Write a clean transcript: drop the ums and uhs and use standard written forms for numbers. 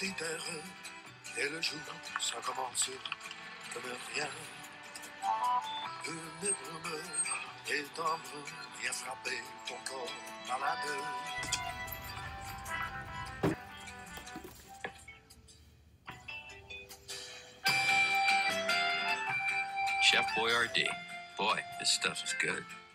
solitaire. Et le jour, ça commence comme rien. Une énorme et tendre vient frapper ton corps malade. Chef Boyardee. Boy, this stuff is good.